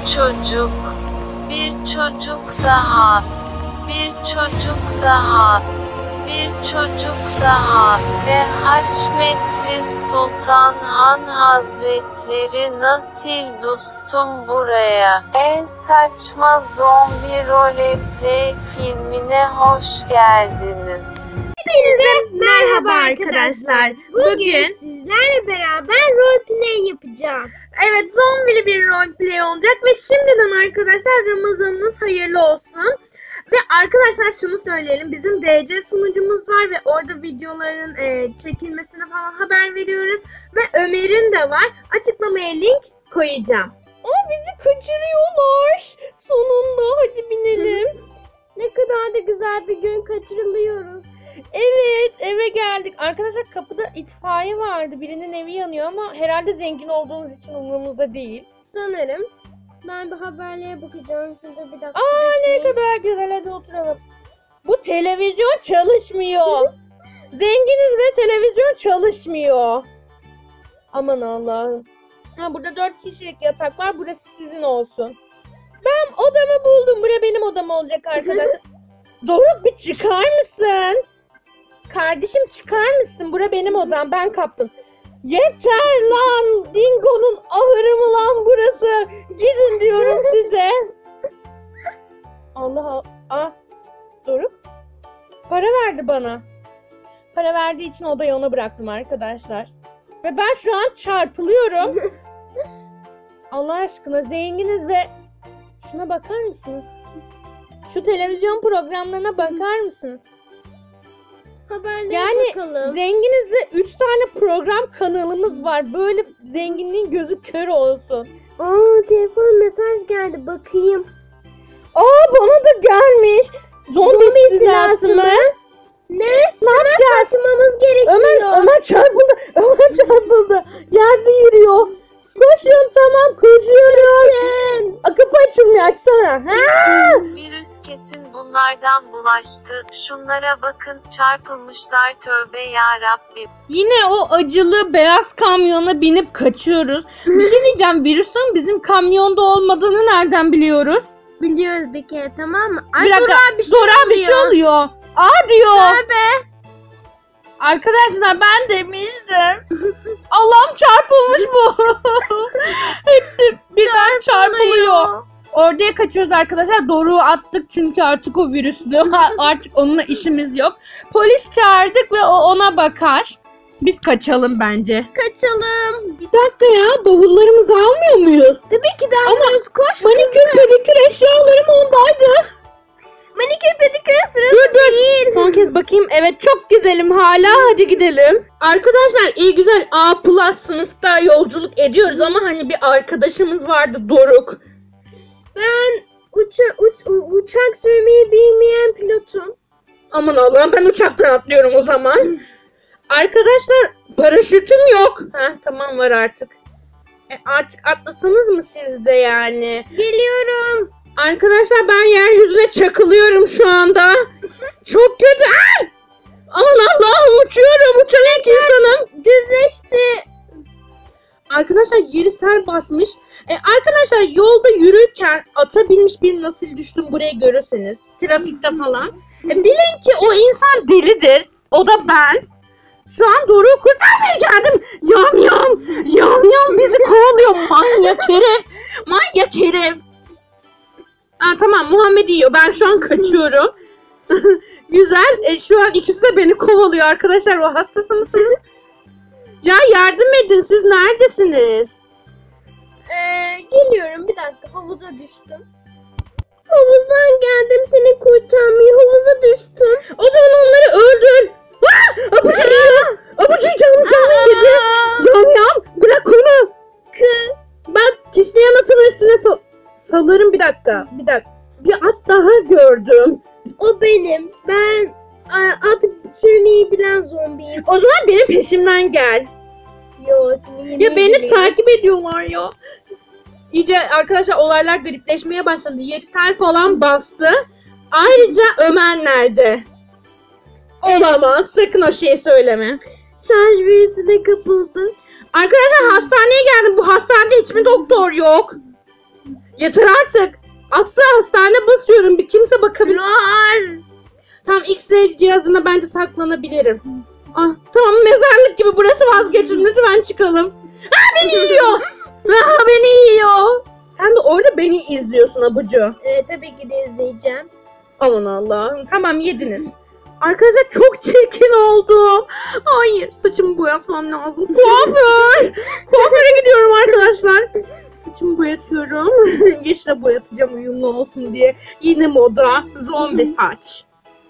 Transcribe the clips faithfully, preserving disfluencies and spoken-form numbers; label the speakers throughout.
Speaker 1: çocuk, bir çocuk daha, bir çocuk daha, bir çocuk daha ve Haşmetli Sultan Han Hazretleri nasıl dostum buraya? En saçma zombi roleplay filmine hoş geldiniz.
Speaker 2: Hepinize merhaba arkadaşlar. Bugün,
Speaker 3: Bugün
Speaker 2: sizlerle beraber roleplay yapacağız.
Speaker 3: evet zombili bir roleplay olacak ve şimdiden arkadaşlar Ramazanınız hayırlı olsun. Ve arkadaşlar şunu söyleyelim, bizim D C sunucumuz var ve orada videoların e, çekilmesine falan haber veriyoruz. Ve Ömer'in de var. Açıklamaya link koyacağım.
Speaker 2: Aa, bizi kaçırıyorlar. Sonunda hadi binelim. Ne kadar da güzel bir gün kaçırılıyoruz.
Speaker 3: Evet, eve geldik. Arkadaşlar kapıda itfaiye vardı. Birinin evi yanıyor ama herhalde zengin olduğumuz için umurumuzda değil.
Speaker 2: Sanırım. Ben bir haberlere bakacağım. Siz de bir dakika
Speaker 3: Aa ne
Speaker 2: bekleyin.
Speaker 3: kadar güzel, hadi oturalım. Bu televizyon çalışmıyor. Zenginiz ve televizyon çalışmıyor. Aman Allah'ım. Ha, burada dört kişilik yatak var. Burası sizin olsun. Ben odamı buldum. Buraya benim odam olacak arkadaşlar. Doruk bir çıkar mısın? Kardeşim çıkar mısın? Bura benim odam. Ben kaptım. Yeter lan! Dingo'nun ahırı mı lan burası? Gidin diyorum size. Allah Allah. Ah. Doruk. Para verdi bana. Para verdiği için odayı ona bıraktım arkadaşlar. Ve ben şu an çarpılıyorum. Allah aşkına zenginiz ve şuna bakar mısınız? Şu televizyon programlarına bakar mısınız?
Speaker 2: Haberlere
Speaker 3: Yani
Speaker 2: bakalım.
Speaker 3: zenginiz ve üç tane program kanalımız var. Böyle zenginliğin gözü kör olsun.
Speaker 2: Aa, telefon mesaj geldi. Bakayım.
Speaker 3: Aa bana da gelmiş. Zombi,
Speaker 2: Zombi
Speaker 3: istilası
Speaker 2: istilası
Speaker 3: mı?
Speaker 2: mı? Ne?
Speaker 3: Ne yapacağız?
Speaker 2: Kaçmamız gerekiyor.
Speaker 3: Ömer, Ömer çarpıldı. Ömer çarpıldı. Yerde yürüyor. Koşun, tamam koşuyorum. Aa, kapı açılmıyor, açsana. Ha!
Speaker 1: Virüs kesin bunlardan bulaştı. Şunlara bakın, çarpılmışlar, tövbe yarabbim.
Speaker 3: Yine o acılı beyaz kamyona binip kaçıyoruz. Bir şey diyeceğim, virüsün bizim kamyonda olmadığını nereden biliyoruz?
Speaker 2: Biliyoruz bir kere, tamam mı? Ay,
Speaker 3: Bir dakika,
Speaker 2: Dora, bir şey
Speaker 3: Dora bir şey oluyor. Aa diyor.
Speaker 2: Tövbe.
Speaker 3: Arkadaşlar ben demiştim. Allah'ım çarpılmış bu. Hepsi birden çarpılıyor. Oraya kaçıyoruz arkadaşlar. Doruk'u attık çünkü artık o virüslü. Artık onunla işimiz yok. Polis çağırdık ve o ona bakar. Biz kaçalım bence.
Speaker 2: Kaçalım.
Speaker 3: Bir dakika ya, bavullarımızı almıyor muyuz?
Speaker 2: Tabii ki de
Speaker 3: Ama
Speaker 2: almıyoruz. Koş.
Speaker 3: manikür pedikür eşyalarım ondaydı.
Speaker 2: Manikür pedikür sırası
Speaker 3: Dur dur.
Speaker 2: değil.
Speaker 3: Son kez bakayım. Evet çok güzelim hala. Hadi gidelim. Arkadaşlar iyi güzel A plus sınıfta yolculuk ediyoruz ama hani bir arkadaşımız vardı, Doruk.
Speaker 2: Ben uça, uç, uçak sürmeyi bilmeyen pilotum.
Speaker 3: Aman Allah'ım, ben uçaktan atlıyorum o zaman. Arkadaşlar paraşütüm yok. Heh, tamam var artık. E, artık atlasanız mı siz de yani?
Speaker 2: Geliyorum.
Speaker 3: Arkadaşlar ben yeryüzüne çakılıyorum şu anda. Çok kötü. Aa! Aman Allah'ım, uçuyorum. Uçan ilk insanım.
Speaker 2: Düzleşti.
Speaker 3: Arkadaşlar yeri sel basmış. E, arkadaşlar yolda yürürken ata binmiş bir nasıl düştüm buraya görürseniz. Trafikte falan. E, bilin ki o insan delidir. O da ben. Şu an Doruk'u kurtarmaya geldim. Yam yam. Yam yam bizi kovalıyor. Manyak herif. Manyak herif. Aa, tamam Muhammed yiyor. Ben şu an kaçıyorum. Güzel. E, şu an ikisi de beni kovalıyor arkadaşlar. O hastası mısınız? Ya yardım edin. Siz neredesiniz?
Speaker 2: Ee, geliyorum. Bir dakika, havuza düştüm. Havuzdan geldim seni kurtarmaya. Havuza düştüm.
Speaker 3: O zaman onları öldür. Aa! Abucu yiyor. Abucu canım canım dedi. Yam yam. Bırak onu.
Speaker 2: Kı.
Speaker 3: Bak kişneyen atın üstüne sal salarım. Bir dakika. Bir dakika. Bir at daha gördüm.
Speaker 2: O benim. Ben a- at sürmeyi bilen zombiyim.
Speaker 3: O zaman benim peşimden gel.
Speaker 2: Yo, seni yemin
Speaker 3: Ya beni
Speaker 2: ederim.
Speaker 3: takip ediyorlar ya. İyice arkadaşlar olaylar garipleşmeye başladı. Yeri sel falan bastı. Ayrıca Ömer nerede? Olamaz. Sakın o şeyi söyleme.
Speaker 2: Şarj virüsüne kapıldı.
Speaker 3: Arkadaşlar hastaneye geldim. Bu hastanede hiç mi doktor yok? Yeter artık. Asla hastane basıyorum. Bir kimse bakabilir.
Speaker 2: Var.
Speaker 3: Tam X-ray cihazına bence saklanabilirim. Ah, tamam mezarlık gibi burası, vazgeçin. Lütfen çıkalım. Ah, beni yiyor. Ah, beni yiyor. Sen de orada beni izliyorsun abucu.
Speaker 2: Ee, tabii ki de izleyeceğim.
Speaker 3: Aman Allah'ım. Tamam yediniz. Arkadaşlar çok çirkin oldu. Hayır, saçımı boyatmam lazım. Kuaför. Kuaföre gidiyorum arkadaşlar. Saçımı boyatıyorum. Yeşile boyatacağım uyumlu olsun diye. Yine moda zombi saç.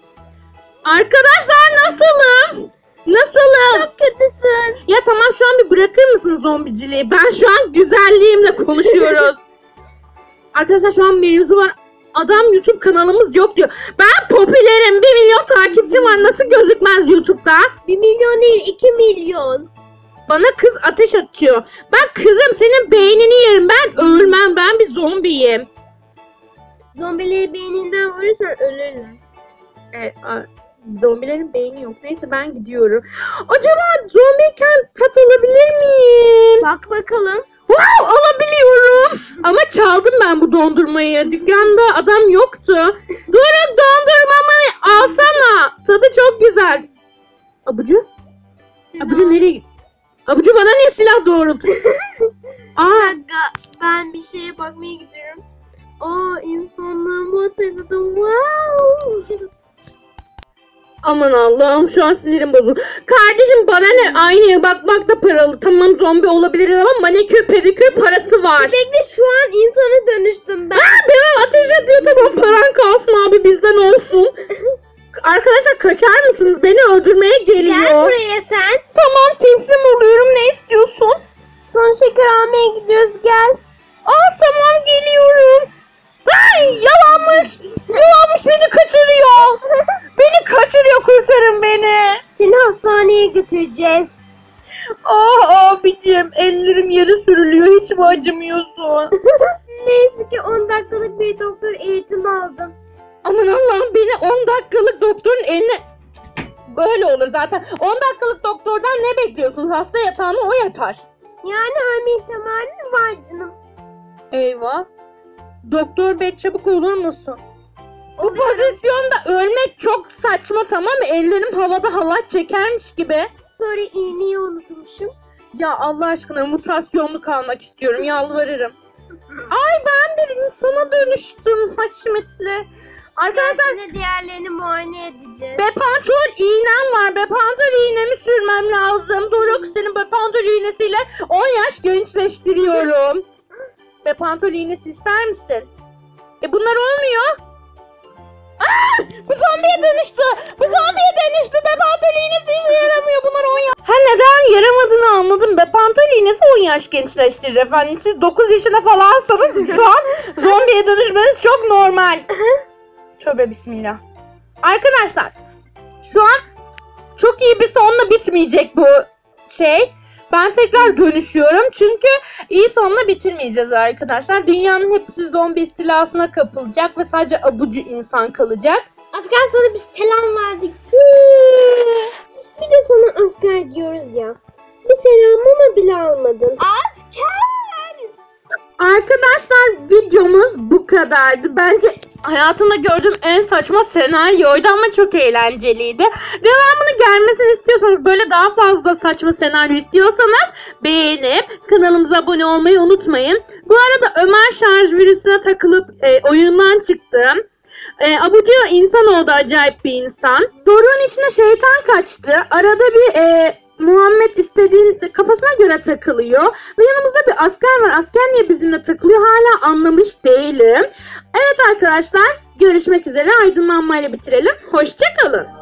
Speaker 3: Arkadaşlar nasılım? Nasılım?
Speaker 2: Çok kötüsün.
Speaker 3: Ya tamam, şu an bir bırakır mısın zombiciliği? Ben şu an güzelliğimle konuşuyoruz. Arkadaşlar şu an mevzu var. Adam YouTube kanalımız yok diyor. Ben popülerim. Bir milyon takipçim var. Nasıl gözükmez YouTube'da?
Speaker 2: Bir milyon değil, iki milyon.
Speaker 3: Bana kız ateş atıyor. Ben kızım, senin beynini yerim. Ben ölmem. Ben bir zombiyim.
Speaker 2: Zombileri beyninden vurursan ölürler.
Speaker 3: Evet, a- zombilerin beyni yok. Neyse ben gidiyorum. Acaba zombiyken tat alabilir miyim?
Speaker 2: Bak bakalım.
Speaker 3: Wow, alabiliyorum. Ama çaldım ben bu dondurmayı. Dükkanda adam yoktu. Durun, dondurmamı alsana. Tadı çok güzel. Abucu? Abucu nereye gitti? Abucu bana niye silah doğrultu? Aa,
Speaker 2: Bir dakika, ben bir şeye bakmaya gidiyorum. Aa, insanlar muhteşem. Wow.
Speaker 3: aman Allah'ım, şu an sinirim bozuldu. Kardeşim bana ne? Aynaya bakmak da paralı. Tamam zombi olabiliriz ama manikür pedikür parası var.
Speaker 2: Bekle, şu an insana dönüştüm ben.
Speaker 3: Aa, benim ateş ediyor, tamam paran kalsın abi, bizden olsun. Arkadaşlar kaçar mısınız? Beni öldürmeye geliyor.
Speaker 2: Gel buraya sen.
Speaker 3: Tamam teslim oluyorum, ne istiyorsun?
Speaker 2: Son şeker almaya gidiyoruz, gel.
Speaker 3: Aa tamam geliyorum. Ay yalanmış. Yalanmış, beni kaçırıyor. Beni kaçırıyor, kurtarın beni.
Speaker 2: Seni hastaneye götüreceğiz.
Speaker 3: Ah abicim, ellerim yere sürülüyor, hiç mi acımıyorsun?
Speaker 2: Neyse ki on dakikalık bir doktor eğitimi aldım.
Speaker 3: Aman Allah'ım, beni on dakikalık doktorun eline... Böyle olur zaten. on dakikalık doktordan ne bekliyorsunuz? Hasta yatağına o yatar.
Speaker 2: Yani ölme ihtimali var canım.
Speaker 3: Eyvah. Doktor bey çabuk olur musun? Bu pozisyonda ölmek çok saçma, tamam mı? Ellerim havada halat çekermiş gibi.
Speaker 2: Sonra iğneyi unutmuşum.
Speaker 3: Ya Allah aşkına mutasyonlu kalmak istiyorum, yalvarırım. Ay ben bir insana dönüştüm haşmetli. Arkadaşlar
Speaker 2: Şimdi diğerlerini muayene edeceğiz.
Speaker 3: Bepantol iğnem var. Bepantol iğnemi sürmem lazım. Doruk, senin Bepantol iğnesiyle on yaş gençleştiriyorum. Bepantol iğnesi ister misin? E bunlar olmuyor. Aa, bu zombiye dönüştü. Bu zombiye dönüştü. Bepantol iğnesi işe yaramıyor. Bunlar on yaş. Ha, neden yaramadığını anladım. Bepantol iğnesi on yaş gençleştirir efendim. Siz dokuz yaşında falansanız şu an zombiye dönüşmeniz çok normal. Tövbe bismillah. Arkadaşlar şu an çok iyi bir sonla bitmeyecek bu şey. Ben tekrar dönüşüyorum çünkü iyi sonla bitirmeyeceğiz arkadaşlar. Dünyanın hepsi zombi istilasına kapılacak ve sadece abucu insan kalacak.
Speaker 2: Asker, sana bir selam verdik. Tüh. Bir de sana asker diyoruz ya. Bir selamımı bile almadın. Asker!
Speaker 3: Arkadaşlar videomuz bu kadardı. Bence hayatımda gördüğüm en saçma senaryoydu ama çok eğlenceliydi. Devamını gelmesini istiyorsanız, böyle daha fazla saçma senaryo istiyorsanız beğenip kanalımıza abone olmayı unutmayın. Bu arada Ömer şarj virüsüne takılıp e, oyundan çıktı. E, Abucu insan oldu, acayip bir insan. Doruk'un içine şeytan kaçtı. Arada bir e, Muhammed istediğin kafasına göre takılıyor. Ve yanımızda bir asker var. Asker niye bizimle takılıyor hala anlamış değilim. Evet arkadaşlar, görüşmek üzere. Aydınlanmayla bitirelim. Hoşça kalın.